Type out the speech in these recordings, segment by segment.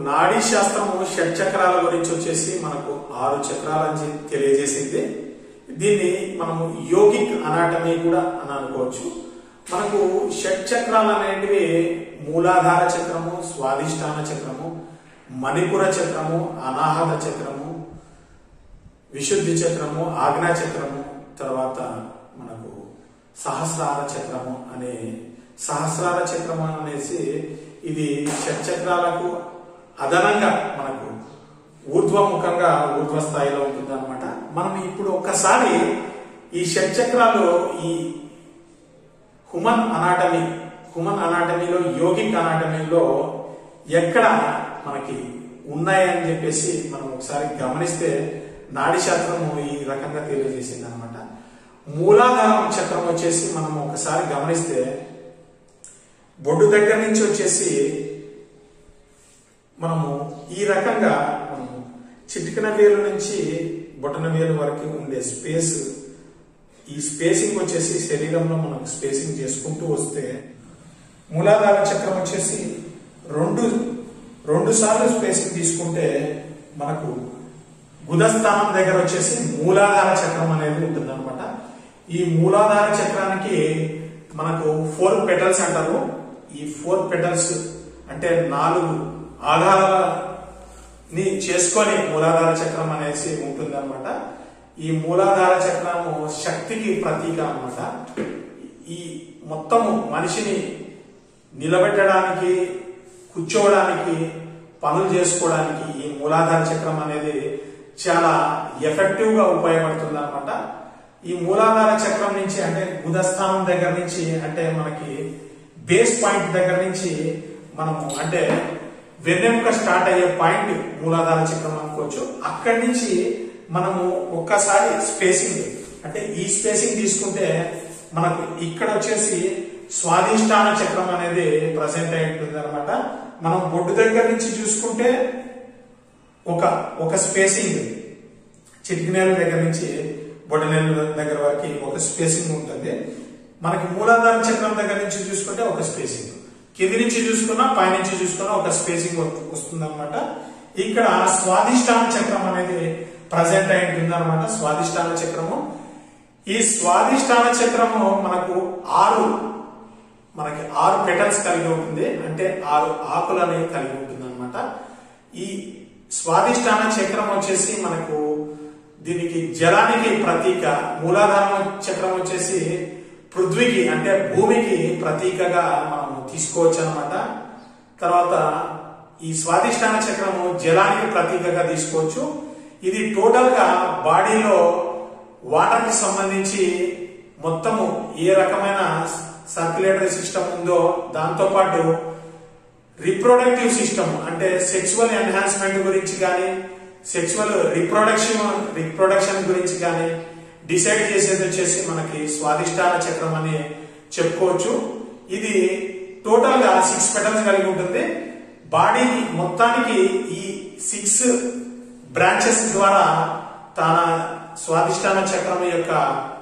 నాడీ శాస్త్రము షట్చక్రాల గురించి వచ్చేసి మనకు 6 చక్రాలని తెలియజేసింది. దీన్ని మనము యోగిక్ అనాటమీ కూడా అని అనుకోవచ్చు. మనకు షట్చక్రాలు అనేటివి మూలాధార చక్రము, స్వాధిష్టాన చక్రము, మణిపుర చక్రము, అనాహత చక్రము, విశుద్ధి చక్రము, ఆజ్ఞా చక్రము, తర్వాత మనకు సహస్రార చక్రము అనే సహస్రార చక్రము అనేసి ఇది షట్చక్రాలకు అదనంగా మనకు ఊర్ధ్వముఖంగా ఊర్ధ్వ స్థాయిలో ఉంటుంది అనమాట. మనం ఇప్పుడు ఒక్కసారి ఈ షట్చక్రాలు ఈ హ్యూమన్ అనాటమీలో యోగిక్ అనాటమీలో ఎక్కడ మనకి ఉన్నాయని చెప్పేసి మనం ఒకసారి గమనిస్తే నాడీ శాస్త్రము ఈ రకంగా తెలియజేసింది అనమాట. మూలాధారం చక్రం వచ్చేసి మనం ఒకసారి గమనిస్తే బొడ్డు దగ్గర నుంచి వచ్చేసి మనము ఈ రకంగా మనము చిటికన వేలు నుంచి బొటన వేలు వరకు ఉండే స్పేస్, ఈ స్పేసింగ్ వచ్చేసి శరీరంలో మనం స్పేసింగ్ చేసుకుంటూ వస్తే మూలాధార చక్రం వచ్చేసి రెండు సార్లు స్పేసింగ్ తీసుకుంటే మనకు గుదస్థానం దగ్గర వచ్చేసి మూలాధార చక్రం అనేది ఉంటుంది అనమాట. ఈ మూలాధార చక్రానికి మనకు 4 పెటల్స్ అంటారు. ఈ 4 పెటల్స్ అంటే 4 ఆధారాలని చేసుకొని మూలాధార చక్రం అనేసి ఉంటుంది అనమాట. ఈ మూలాధార చక్రము శక్తికి ప్రతీక అనమాట. ఈ మొత్తము మనిషిని నిలబెట్టడానికి, కూర్చోవడానికి, పనులు చేసుకోవడానికి ఈ మూలాధార చక్రం అనేది చాలా ఎఫెక్టివ్ గా ఉపయోగపడుతుంది అనమాట. ఈ మూలాధార చక్రం నుంచి అంటే గుదస్థానం దగ్గర నుంచి అంటే మనకి బేస్ పాయింట్ దగ్గర నుంచి మనము అంటే వెన్నెముక స్టార్ట్ అయ్యే పాయింట్ మూలాధార చక్రం అనుకోవచ్చు. అక్కడి నుంచి మనము ఒక్కసారి స్పేసింగ్ అంటే ఈ స్పేసింగ్ తీసుకుంటే మనకు ఇక్కడ వచ్చేసి స్వాధిష్టాన చక్రం అనేది ప్రజెంట్ అయి ఉంటుంది అనమాట. మనం బొడ్డు దగ్గర నుంచి చూసుకుంటే ఒక స్పేసింగ్ చిటికినేల దగ్గర నుంచి బొడ్డనేల దగ్గర వరకు ఒక స్పేసింగ్ ఉంటుంది. మనకి మూలాధార చక్రం దగ్గర నుంచి చూసుకుంటే ఒక స్పేసింగ్, కింది నుంచి చూసుకున్నా పైనుంచి చూసుకున్నా ఒక స్పేసింగ్ వస్తుంది అనమాట. ఇక్కడ స్వాధిష్టాన చక్రం అనేది ప్రజెంట్ అయి ఉంటుంది అనమాట. స్వాధిష్టాన చక్రము, ఈ స్వాధిష్టాన చక్రము మనకు 6 పెటల్స్ కలిగి ఉంటుంది. అంటే 6 ఆకులని కలిగి ఉంటుంది అనమాట. ఈ స్వాధిష్టాన చక్రం వచ్చేసి మనకు దీనికి జలానికి ప్రతీక. మూలాధార చక్రం వచ్చేసి పృథ్వీకి అంటే భూమికి ప్రతీకగా మనం తీసుకోవచ్చు అనమాట. తర్వాత ఈ స్వాధిష్టాన చక్రము జలానికి ప్రతీకగా తీసుకోవచ్చు. ఇది టోటల్ గా బాడీలో వాటర్ కి సంబంధించి మొత్తము ఏ రకమైన సర్క్యులేటరీ సిస్టమ్ ఉందో దాంతో పాటు రిప్రొడక్టివ్ సిస్టమ్ అంటే సెక్సువల్ ఎన్హాన్స్మెంట్ గురించి కానీ సెక్సువల్ రిప్రొడక్షన్ గురించి కానీ డిసైడ్ చేసేది వచ్చేసి మనకి స్వాధిష్టాన చక్రం అని చెప్పుకోవచ్చు. ఇది టోటల్ గా 6 పెటల్స్ కలిగి ఉంటుంది. బాడీ మొత్తానికి ఈ 6 బ్రాంచెస్ ద్వారా తన స్వాధిష్టాన చక్రం యొక్క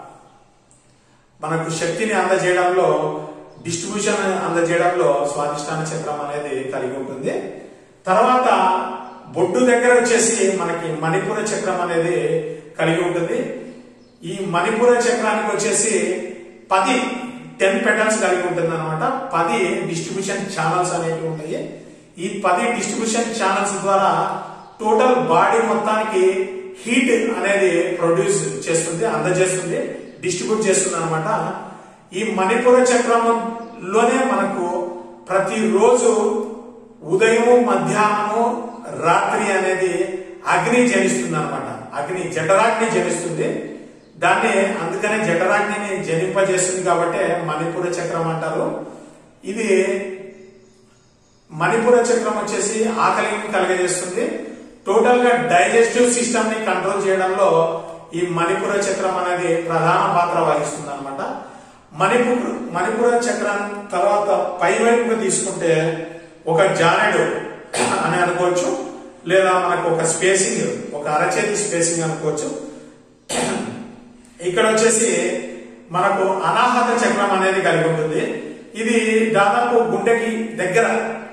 మనకు శక్తిని అందజేయడంలో, డిస్ట్రిబ్యూషన్ అందజేయడంలో స్వాధిష్టాన చక్రం అనేది కలిగి ఉంటుంది. తర్వాత బొడ్డు దగ్గర వచ్చేసి మనకి మణిపుర చక్రం అనేది కలిగి ఉంటుంది. ఈ మణిపుర చక్రానికి వచ్చేసి 10 పెటల్స్ కలిగి ఉంటుంది అనమాట. 10 డిస్ట్రిబ్యూషన్ ఛానల్స్ అనేవి ఉంటాయి. ఈ 10 డిస్ట్రిబ్యూషన్ ఛానల్స్ ద్వారా టోటల్ బాడీ మొత్తానికి హీట్ అనేది ప్రొడ్యూస్ చేస్తుంది, అందజేస్తుంది, డిస్ట్రిబ్యూట్ చేస్తుంది అనమాట. ఈ మణిపుర చక్రంలోనే మనకు ప్రతిరోజు ఉదయం, మధ్యాహ్నము, రాత్రి అనేది అగ్ని జనిస్తుంది అనమాట. జఠరాగ్ని జనిస్తుంది. దాన్ని అందుకనే జఠరాగ్నిని జనింపజేస్తుంది కాబట్టి మణిపుర చక్రం అంటారు. ఇది మణిపుర చక్రం వచ్చేసి ఆకలిని కలగజేస్తుంది. టోటల్ గా డైజెస్టివ్ సిస్టమ్ ని కంట్రోల్ చేయడంలో ఈ మణిపుర చక్రం అనేది ప్రధాన పాత్ర వహిస్తుంది అనమాట. మణిపుర చక్రం తర్వాత పై వైపుగా తీసుకుంటే ఒక జానెడు అని అనుకోవచ్చు, లేదా మనకు ఒక స్పేసింగ్, ఒక అరచేతి స్పేసింగ్ అనుకోవచ్చు. ఇక్కడ వచ్చేసి మనకు అనాహత చక్రం అనేది కలిగి ఉంటుంది. ఇది దాదాపు గుండెకి దగ్గర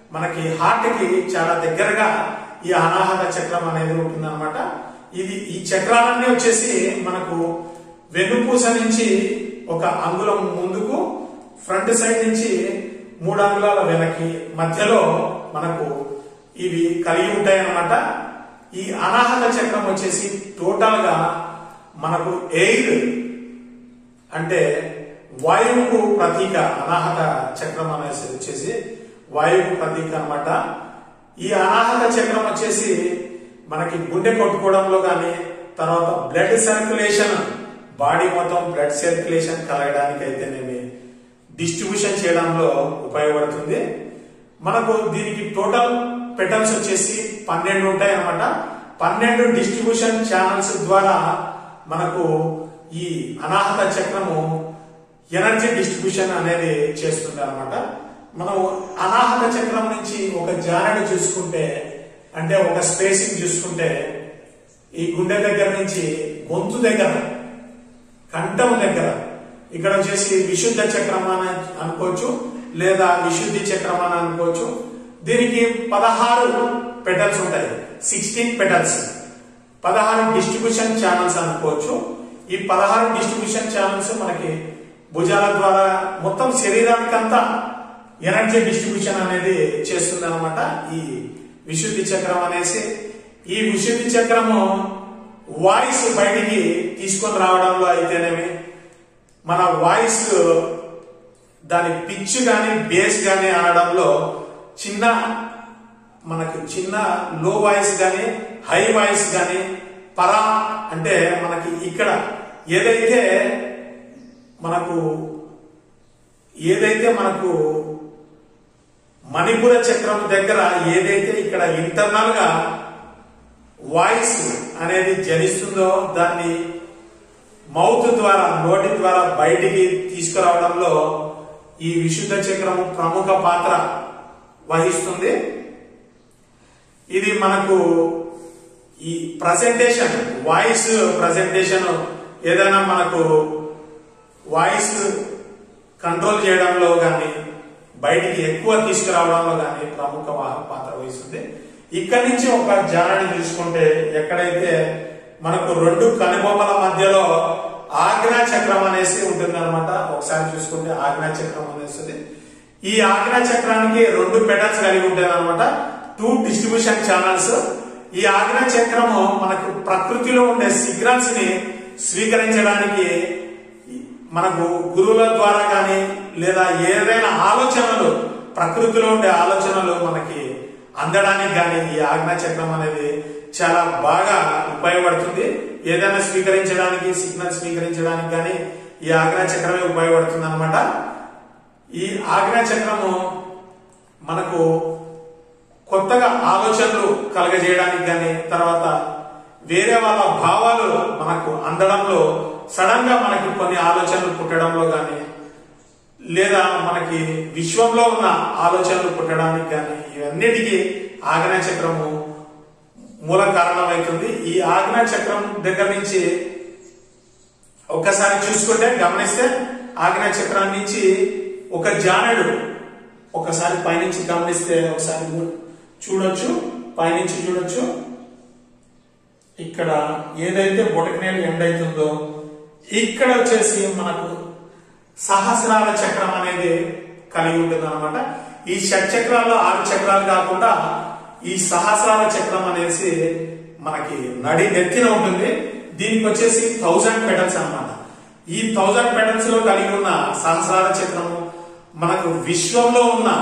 మనకి హార్ట్ కి చాలా దగ్గరగా ఈ అనాహత చక్రం అనేది ఉంటుందన్నమాట. ఈ చక్రాలన్నీ వచ్చేసి మనకు వెన్నుపూస నుంచి 1 అంగుళం ముందుకు, ఫ్రంట్ సైడ్ నుంచి 3 అంగుళాల వెనక్కి మధ్యలో మనకు ఇవి కలిగి ఉంటాయి అన్నమాట. ఈ అనాహత చక్రం వచ్చేసి టోటల్ గా మనకు ఎయిర్ అంటే వాయువుకు ప్రతీక. అనాహత చక్రం అనేసి వచ్చేసి వాయువుకు ప్రతీక అన్నమాట. ఈ అనాహత చక్రం వచ్చేసి మనకి గుండె కొట్టుకోవడంలో కానీ, తర్వాత బ్లడ్ సర్క్యులేషన్, బాడీ మొత్తం బ్లడ్ సర్క్యులేషన్ కలగడానికి అయితేనేమి, డిస్ట్రిబ్యూషన్ చేయడంలో ఉపయోగపడుతుంది. మనకు దీనికి టోటల్ పెటల్స్ వచ్చేసి 12 ఉంటాయి అన్నమాట. 12 డిస్ట్రిబ్యూషన్ ఛానల్స్ ద్వారా మనకు ఈ అనాహత చక్రము ఎనర్జీ డిస్ట్రిబ్యూషన్ అనేది చేస్తుంది అన్నమాట. మనం అనాహత చక్రం నుంచి ఒక జానెడు చూసుకుంటే, అంటే ఒక స్పేసింగ్ చూసుకుంటే, ఈ గుండె దగ్గర నుంచి గొంతు దగ్గర, కంఠం దగ్గర, ఇక్కడ వచ్చేసి విశుద్ధ చక్రం అని అనుకోవచ్చు, లేదా విశుద్ధి చక్రం అని అనుకోవచ్చు. దీనికి 16 పెటల్స్ ఉంటాయి, 16 పెటల్స్, 16 డిస్ట్రిబ్యూషన్ ఛానల్స్ అనుకోవచ్చు. ఈ 16 డిస్ట్రిబ్యూషన్ ఛానల్స్ మనకి భుజాల ద్వారా మొత్తం శరీరానికంతా ఎనర్జీ డిస్ట్రిబ్యూషన్ అనేది చేస్తుంది అనమాట ఈ విశుద్ధి చక్రం అనేసి. ఈ విశుద్ధి చక్రము వాయిస్ బయటికి తీసుకొని రావడంలో అయితేనేమి, మన వాయిస్ దాని పిచ్ గాని బేస్ గాని అనడంలో చిన్న లో వాయిస్ గాని, హై వాయిస్ గాని, పరా అంటే మనకి ఇక్కడ ఏదైతే మనకు మణిపుర చక్రం దగ్గర ఏదైతే ఇక్కడ ఇంటర్నల్ గా వాయిస్ అనేది జనిస్తుందో దాన్ని మౌత్ ద్వారా, నోటి ద్వారా బయటికి తీసుకురావడంలో ఈ విశుద్ధ చక్రము ప్రముఖ పాత్ర వహిస్తుంది. ఇది మనకు ఈ ప్రజెంటేషన్, వాయిస్ ప్రజెంటేషన్, ఏదైనా మనకు వాయిస్ కంట్రోల్ చేయడంలో కానీ, బయటికి ఎక్కువ తీసుకురావడంలో కానీ ప్రముఖ పాత్ర వహిస్తుంది. ఇక్కడి నుంచి ఒక జానని చూసుకుంటే, ఎక్కడైతే మనకు 2 కనుబొమ్మల మధ్యలో ఆజ్ఞా చక్రం అనేసి ఉంటుంది అనమాట. ఒకసారి చూసుకుంటే ఆజ్ఞా చక్రం అనేసి, ఈ ఆజ్ఞా చక్రానికి 2 పెటల్స్ కలిగి ఉంటాయి అనమాట, 2 డిస్ట్రిబ్యూషన్ ఛానల్స్. ఈ ఆజ్ఞా చక్రము మనకు ప్రకృతిలో ఉండే సిగ్నల్స్ ని స్వీకరించడానికి, మనకు గురువుల ద్వారా కానీ, లేదా ఏదైనా ఆలోచనలు, ప్రకృతిలో ఉండే ఆలోచనలు మనకి అందడానికి కానీ ఈ ఆజ్ఞా చక్రం అనేది చాలా బాగా ఉపయోగపడుతుంది. ఏదైనా స్వీకరించడానికి, సిగ్నల్ స్వీకరించడానికి కానీ ఈ ఆజ్ఞా చక్రమే ఉపయోగపడుతుంది అనమాట. ఈ ఆజ్ఞా చక్రము మనకు కొత్తగా ఆలోచనలు కలగజేయడానికి కానీ, తర్వాత వేరే వాళ్ళ భావాలు మనకు అందడంలో, సడన్ గా మనకి కొన్ని ఆలోచనలు పుట్టడంలో కానీ, లేదా మనకి విశ్వంలో ఉన్న ఆలోచనలు పుట్టడానికి కానీ, ఇవన్నిటికీ ఆజ్ఞా చక్రము మూల కారణమవుతుంది. ఈ ఆజ్ఞా చక్రం దగ్గర నుంచి ఒక్కసారి చూసుకుంటే, గమనిస్తే ఆజ్ఞా చక్రం నుంచి ఒక జానెడు ఒకసారి పైనుంచి గమనిస్తే, ఒకసారి చూడొచ్చు, పైనుంచి చూడొచ్చు. ఇక్కడ ఏదైతే బొటకనేలు ఎండ్ అవుతుందో ఇక్కడ వచ్చేసి మనకు సహస్రార చక్రం అనేది కలిగి ఉంటుంది అనమాట. ఈ షట్చక్రాల్లో 6 చక్రాలు కాకుండా ఈ సహస్రార చక్రం అనేసి మనకి నడి నెత్తిన ఉంటుంది. దీనికి వచ్చేసి 1000 పెటల్స్ అన్నమాట. ఈ 1000 పెటల్స్ లో కలిగి ఉన్న సహస్రార చక్రము మనకు విశ్వంలో ఉన్న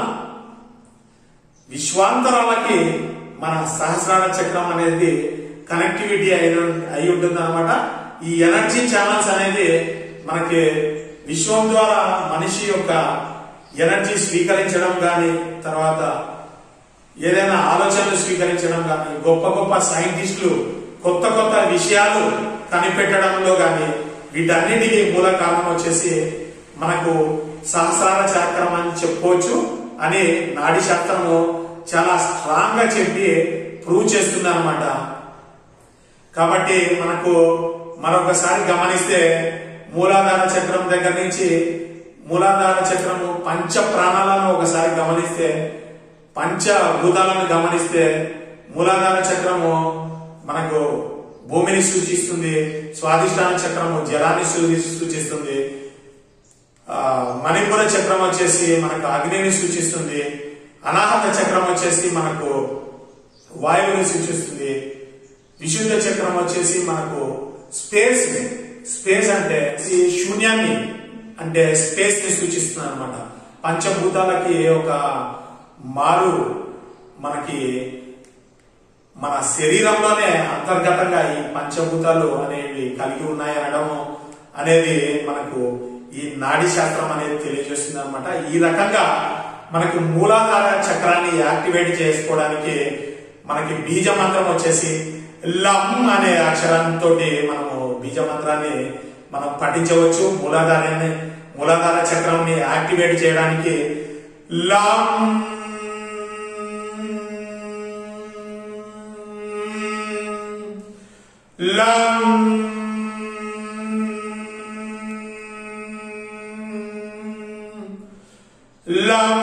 విశ్వాంతరాలకి మన సహస్రార చక్రం అనేది కనెక్టివిటీ అయి ఉంటుంది అనమాట. ఈ ఎనర్జీ ఛానల్స్ అనేది మనకి విశ్వం ద్వారా మనిషి యొక్క ఎనర్జీ స్వీకరించడం కానీ, తర్వాత ఏదైనా ఆలోచనలు స్వీకరించడం కానీ, గొప్ప గొప్ప సైంటిస్టులు కొత్త కొత్త విషయాలు కనిపెట్టడంలో కానీ, వీటన్నిటికీ మూల కారణం వచ్చేసి మనకు సహస్రార చక్రం అని చెప్పుకోవచ్చు అని నాడీ శాస్త్రము చాలా స్ట్రాంగ్ గా చెప్పి ప్రూవ్ చేస్తుంది అనమాట. కాబట్టి మనకు మరొకసారి గమనిస్తే, మూలాధార చక్రం దగ్గర నుంచి మూలాధార చక్రము పంచ ప్రాణాలను ఒకసారి గమనిస్తే, పంచభూతాలను గమనిస్తే మూలాధార చక్రము మనకు భూమిని సూచిస్తుంది, స్వాధిష్టాన చక్రము జలాన్ని సూచిస్తుంది, మణిపుర చక్రం వచ్చేసి మనకు అగ్నిని సూచిస్తుంది, అనాహత చక్రం వచ్చేసి మనకు వాయువుని సూచిస్తుంది, విశుద్ధ చక్రం వచ్చేసి మనకు స్పేస్ అంటే శూన్యాన్ని అంటే స్పేస్ ని సూచిస్తుంది అనమాట. పంచభూతాలకి ఒక మారు మనకి మన శరీరంలోనే అంతర్గతంగా ఈ పంచభూతాలు అనేవి కలిగి ఉన్నాయి అనడం అనేది మనకు ఈ నాడీ శాస్త్రం అనేది తెలియజేస్తుంది అనమాట. ఈ రకంగా మనకి మూలాధార చక్రాన్ని యాక్టివేట్ చేసుకోవడానికి మనకి బీజ మంత్రం వచ్చేసి లం అనే అక్షరంతో మనము బీజ మంత్రాన్ని మనం పఠించవచ్చు. మూలాధార చక్రాన్ని యాక్టివేట్ చేయడానికి లం లం లం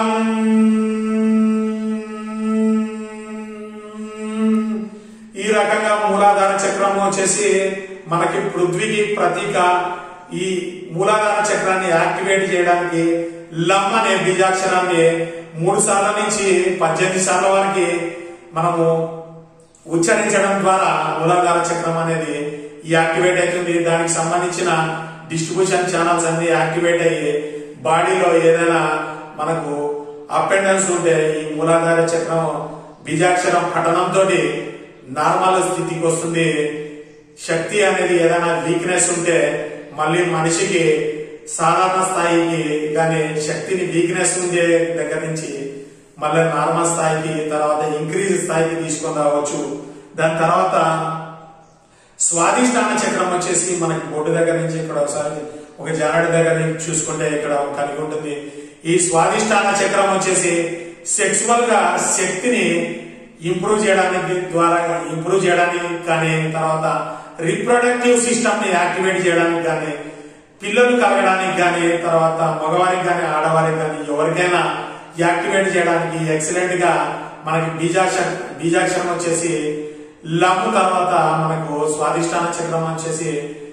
ఈ రకంగా మూలాధార చక్రం వచ్చేసి మనకి పృథ్వీకి ప్రతీక. ఈ మూలాధార చక్రాన్ని యాక్టివేట్ చేయడానికి లం అనే బీజాక్షరాన్ని 3 సార్ల నుంచి 18 సార్ల వరకు మనము ఉచ్చరించడం ద్వారా మూలాధార చక్రం అనేది యాక్టివేట్ అవుతుంది. దానికి సంబంధించిన డిస్ట్రిబ్యూషన్ ఛానల్స్ అన్ని యాక్టివేట్ అయ్యి బాడీలో ఏదైనా మనకు అప్ అండ్ డౌన్స్ ఉంటే ఈ మూలాధార చక్రం బీజాక్షరం పఠనంతో నార్మల్ స్థితికి వస్తుంది. శక్తి అనేది ఏదైనా వీక్నెస్ ఉంటే మళ్ళీ మనిషికి సాధారణ స్థాయికి కానీ శక్తిని వీక్నెస్ ఉండే దగ్గర నుంచి మళ్ళీ నార్మల్ స్థాయికి తర్వాత ఇంక్రీజ్ స్థాయికి తీసుకొని రావచ్చు. దాని తర్వాత స్వాధిష్టాన చక్రం వచ్చేసి మనకి బొడ్డు దగ్గర నుంచి ఇక్కడ ఒకసారి ఒక జానడి దగ్గర నుంచి చూసుకుంటే ఇక్కడ కలిగి ఉంటుంది. ఈ స్వాధిష్టాన చక్రం వచ్చేసి సెక్సువల్ గా శక్తిని ఇంప్రూవ్ చేయడానికి కానీ తర్వాత రీప్రొడక్టివ్ సిస్టమ్ ని యాక్టివేట్ చేయడానికి కానీ పిల్లలు కలగడానికి కానీ తర్వాత మగవారికి కానీ ఆడవారికి కానీ ఎవరికైనా యాక్టివేట్ చేయడానికి ఎక్సలెంట్ గా మనకి బీజాక్షరం వచ్చేసి లం. తర్వాత మనకు స్వాధిష్టాన చక్రం వచ్చేసి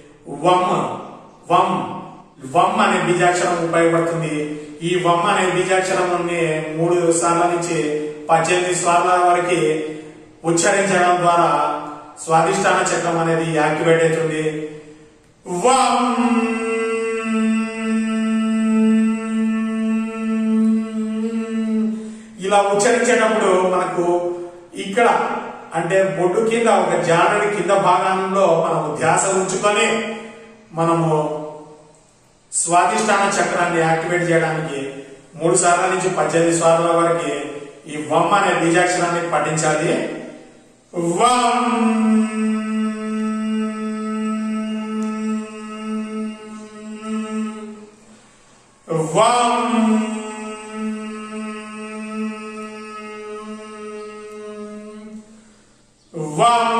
వం అనే బీజాక్షరం ఉపయోగపడుతుంది. ఈ వం అనే బీజాక్షరం 3 సార్ల నుంచి 18 సార్ల వరకు ఉచ్చరించడం ద్వారా స్వాధిష్టాన చక్రం అనేది యాక్టివేట్ అవుతుంది. వం ఇలా ఉచ్చరించేటప్పుడు మనకు ఇక్కడ అంటే బొడ్డు కింద ఒక జానడి కింద భాగంలో మనము ధ్యాస ఉంచుకొని మనము స్వాధిష్టాన చక్రాన్ని యాక్టివేట్ చేయడానికి 3 సార్ల నుంచి 18 సార్ల వరకు ఈ వం అనే బీజాక్షరాన్ని పఠించాలి. వం వం వం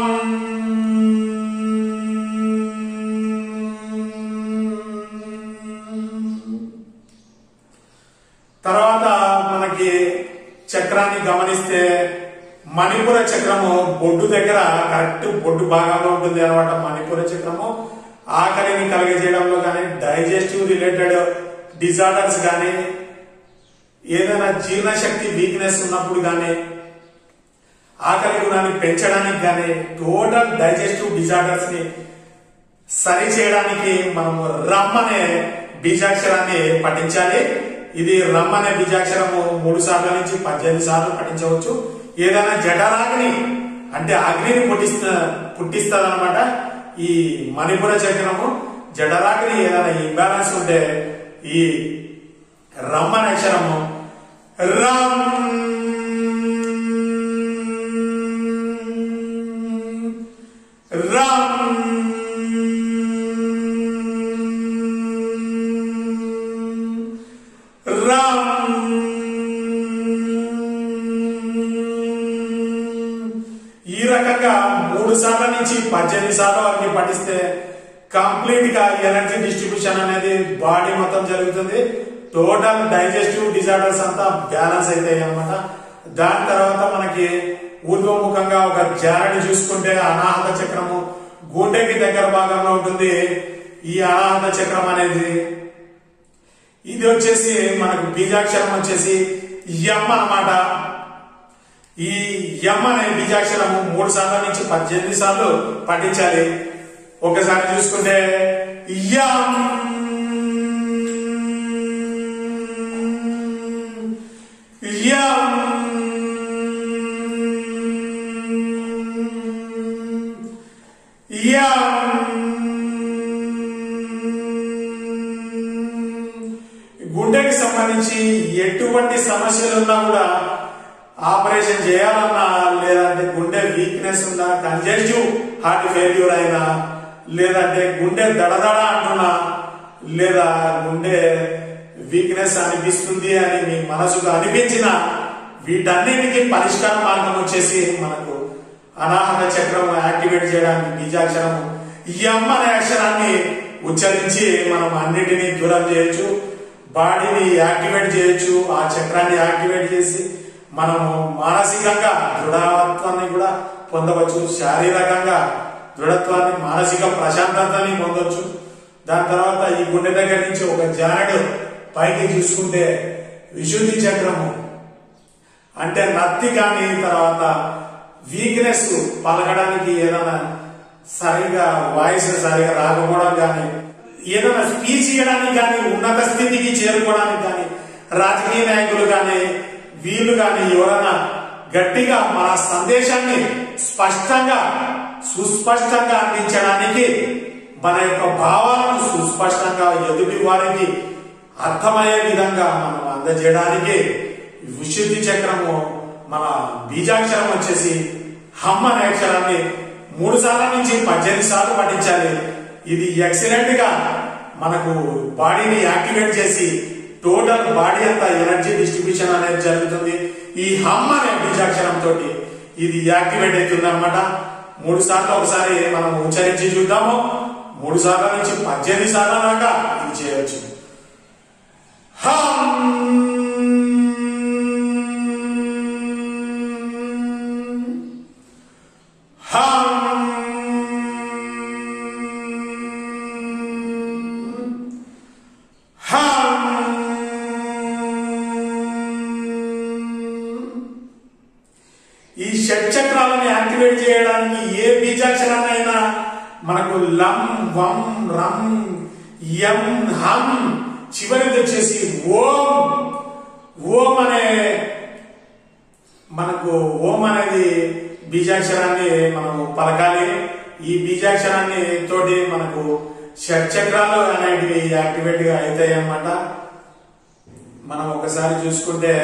తర్వాత మనకి చక్రాన్ని గమనిస్తే మణిపుర చక్రము బొడ్డు దగ్గర కరెక్ట్ బొడ్డు భాగంలో ఉంటుంది అనమాట. మణిపుర చక్రము ఆకలిని కలిగజేయడంలో కానీ డైజెస్టివ్ రిలేటెడ్ డిజార్డర్స్ కానీ ఏదైనా జీర్ణశక్తి వీక్నెస్ ఉన్నప్పుడు కానీ ఆకలి గుణాన్ని పెంచడానికి కానీ టోటల్ డైజెస్టివ్ డిజార్డర్స్ ని సరి చేయడానికి మనము రమ్ అనే బీజాక్షరాన్ని పఠించాలి. ఇది రమ్ అనే బీజాక్షరము 3 సార్ల నుంచి 18 సార్లు పఠించవచ్చు. ఏదైనా జఠరాగ్ని అంటే అగ్నిని పుట్టిస్తుంది అనమాట. ఈ మణిపుర చక్రము జఠరాగ్ని ఏదైనా ఇంబ్యాలెన్స్ ఉంటే ఈ రమ్ అనే అక్షరము రమ్ రమ్ రమ్ ఈ రకంగా 3 సార్ల నుంచి 18 సార్ల వరకు పఠిస్తే కంప్లీట్ గా ఎనర్జీ డిస్ట్రిబ్యూషన్ అనేది బాడీ మొత్తం జరుగుతుంది. టోటల్ డైజెస్టివ్ డిజార్డర్స్ అంతా బ్యాలెన్స్ అవుతాయి అనమాట. దాని తర్వాత మనకి ఊర్ధ్వముఖంగా ఒక జారని చూసుకుంటే అనాహత చక్రము గుండెకి దగ్గర భాగంలో ఉంటుంది. ఈ అనాహత చక్రం అనేది ఇది వచ్చేసి మనకు బీజాక్షరం వచ్చేసి ఎం అన్నమాట. ఈ ఎం అనే బీజాక్షరము 3 సార్ల నుంచి 18 సార్లు పఠించాలి. ఒకసారి చూసుకుంటే యం యం యం గుండెకి సంబంధించి ఎటువంటి సమస్యలు ఉన్నా కూడా ఆపరేషన్ చేయాలన్నా, లేదంటే గుండె వీక్నెస్ ఉన్నా, కంజెస్టివ్ హార్ట్ ఫెయిల్యూర్ అయినా, లేదంటే గుండె దడదడ అంటున్నా, లేదా గుండె వీక్నెస్ అనిపిస్తుంది అని మీ మనసుకు అనిపించిన వీటన్నిటికీ పరిష్కార మార్గం వచ్చేసి మనకు అనాహత చక్రం యాక్టివేట్ చేయడానికి బీజాక్షరం ఎం అనే అక్షరాన్ని ఉచ్చరించి మనం అన్నిటినీ దూరం చేయొచ్చు, బాడీని యాక్టివేట్ చేయొచ్చు. ఆ చక్రాన్ని యాక్టివేట్ చేసి మనము మానసికంగా దృఢత్వాన్ని కూడా పొందవచ్చు, శారీరకంగా దృఢత్వాన్ని, మానసిక ప్రశాంతతని పొందొచ్చు. దాని తర్వాత ఈ గుండె దగ్గర నుంచి ఒక జానడు పైకి చూసుకుంటే విశుద్ధి చక్రము అంటే నత్తి కానీ, తర్వాత వీక్నెస్, పలకడానికి ఏదైనా సరిగా వాయిస్ సరిగా రాకపోవడం కానీ, ఏదైనా స్పీచ్ ఇవ్వడానికి కానీ, ఉన్నత స్థితికి చేరుకోవడానికి కానీ, రాజకీయ నాయకులు కానీ వీళ్ళు కానీ ఎవరైనా గట్టిగా మన సందేశాన్ని స్పష్టంగా సుస్పష్టంగా అందించడానికి, మన యొక్క భావాలను సుస్పష్టంగా ఎదుటి వారికి అర్థమయ్యే విధంగా మనం అందజేయడానికి విశుద్ధి చక్రము మన బీజాక్షరం వచ్చేసి హమ్ అనే అక్షరాన్ని 3 సార్ల నుంచి 18 సార్లు పఠించాలి. ఇది ఎక్సలెంట్ గా మనకు బాడీని యాక్టివేట్ చేసి టోటల్ బాడీ అంతా ఎనర్జీ డిస్ట్రిబ్యూషన్ అనేది జరుగుతుంది. ఈ హమ్ అనే బీజాక్షరం తోటి ఇది యాక్టివేట్ అవుతుంది అన్నమాట. 3 సార్లు ఒకసారి మనం ఉచ్చరించి చూద్దాము. 3 సార్ల నుంచి 18 సార్ల దాకా ఇది చేయవచ్చు. హమ్ ఈ షట్చక్రాలను యాక్టివేట్ చేయడానికి ఏ బీజాక్షరాన్నైనా మనకు లం, వం, రం, యం, హం, చివరిది వచ్చేసి ఓం. ఓం అనే మనకు ఓం అనేది బీజాక్షరాన్ని మనం పలకాలి. ఈ బీజాక్షరాన్ని తోటి మనకు షట్చక్రాలు అనేటివి యాక్టివేట్ గా అవుతాయి అన్నమాట. మనం ఒకసారి చూసుకుంటే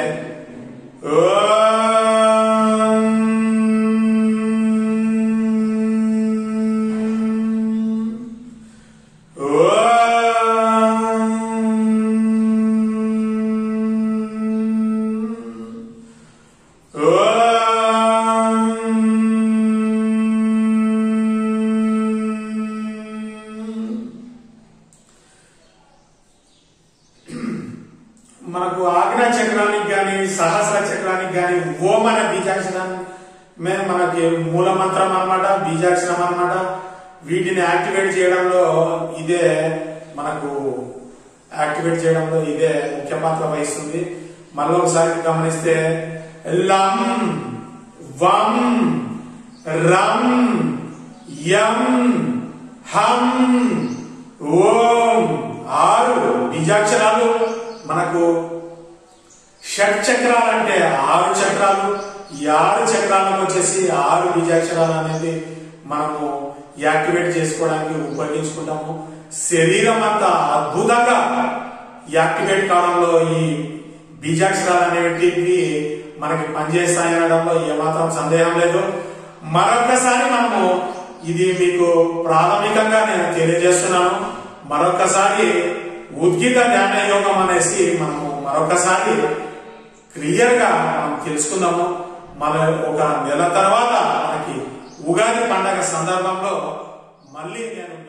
మనకు ఆజ్ఞా చక్రానికి గాని, సహస్ర చక్రానికి గాని ఓం అనే బీజాక్షరాన్ని మనకి మూల మంత్రం అన్నమాట, బీజాక్షరం అన్నమాట. వీటిని యాక్టివేట్ చేయడంలో ఇదే మనకు యాక్టివేట్ చేయడంలో ఇదే ముఖ్య పాత్ర వహిస్తుంది. మళ్ళీ ఒకసారి గమనిస్తే లం, వం, రం, యం, హం, ఓం 6 బీజాక్షరాలు. మనకు షట్ చక్రాలు అంటే 6 చక్రాలు. ఈ 6 చక్రాలకు వచ్చేసి 6 బీజాక్షరాలు అనేది మనము యాక్టివేట్ చేసుకోవడానికి ఉపయోగించుకుంటాము. శరీరం అంతా అద్భుతంగా యాక్టివేట్ కావడంలో ఈ బీజాక్షరాలు అనేటివి మనకి పనిచేస్తాయి అనడంలో ఏమాత్రం సందేహం లేదు. మరొకసారి మనము ఇది మీకు ప్రాథమికంగా నేను తెలియజేస్తున్నాను. మరొకసారి ఉద్గీత ధ్యాన యోగం అనేసి మనము మరొకసారి క్లియర్ గా మనం తెలుసుకుందాము. మన ఒక నెల తర్వాత మనకి ఉగాది పండగ సందర్భంలో మళ్ళీ నేను